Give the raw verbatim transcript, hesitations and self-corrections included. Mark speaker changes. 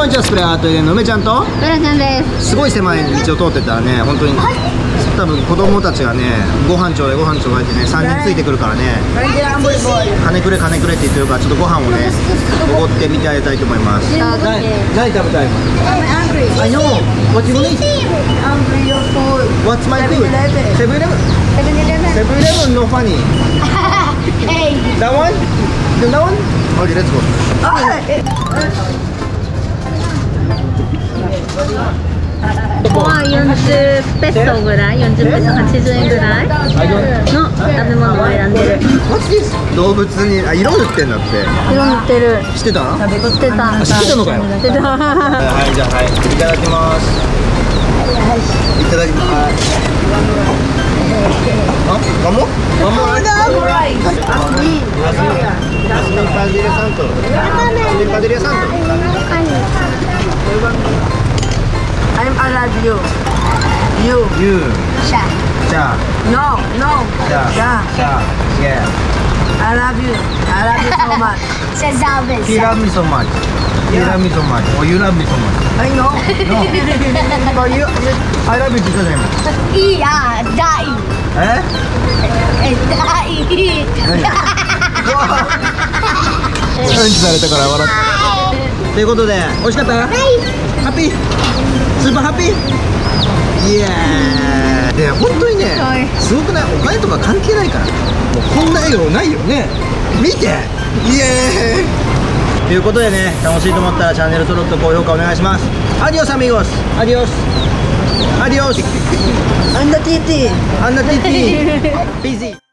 Speaker 1: こんにちは、スプレーアートエレンの梅ちゃんと
Speaker 2: ブラちゃんです。
Speaker 1: すごい狭い道を通ってたらね、本当に多分子供たちがね、ご飯ちょうだいご飯ちょうだいってね、さんにんついてくるからね、金くれ金くれって言ってるから、ちょっとご飯をねおごってみてあげたいと思います。何食べたいの？ I know. What you want? What's my food? セブンイレブン。セブンイレブン no funny. That one? That one? Okay, let's go.
Speaker 2: ここはよんじゅうペソぐらい、よんじゅうペソ、はちじゅうえんぐらいの食べ物を選んでる。
Speaker 1: 動物にあ色塗ってんだって。
Speaker 2: 色塗ってる。
Speaker 1: 知ってた？
Speaker 2: 知ってた。
Speaker 1: 知ってたのかよ。
Speaker 2: 知ってた。
Speaker 1: はい、じゃあはい、いただきます。いただきます。あ、ワンモ？ワンモライス。Jasmine Padilla Santo. Jasmine Padilla Santo.
Speaker 3: I'm I love you. You.
Speaker 1: You.
Speaker 3: Sha.
Speaker 1: Cha.
Speaker 3: No, no.
Speaker 1: Cha.
Speaker 3: Sha.
Speaker 1: Cha. Yeah.
Speaker 3: I love you. I love you so much.
Speaker 1: He love me so much. He love me so much. Or you love me so much.
Speaker 3: I know.
Speaker 1: No. But you, I love you because I'm.
Speaker 4: いや、大。
Speaker 1: え？
Speaker 4: え、大。
Speaker 1: うんちされたから笑って。ということで、美味しかった？はい。ハッピー？スーパーハッピー？イエーイ。で、本当にね、すごくない？お金とか関係ないから。もうこんな笑顔ないよね。見て。イエーイ。ということでね、楽しいと思ったらチャンネル登録と高評価お願いします。アディオスアミゴス。アディオス。アディオス。
Speaker 3: I'm the T T.
Speaker 1: I'm the T T. Busy.